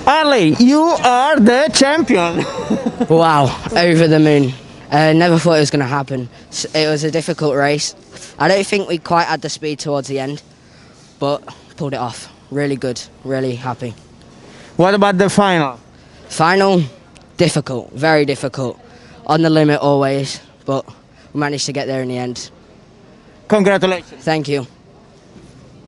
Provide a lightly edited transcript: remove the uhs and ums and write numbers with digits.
Harley, you are the champion. Wow, over the moon. Never thought it was going to happen. It was a difficult race. I don't think we quite had the speed towards the end, but pulled it off. Really good, really happy. What about the final? Final, difficult, very difficult. On the limit always, but we managed to get there in the end. Congratulations. Thank you.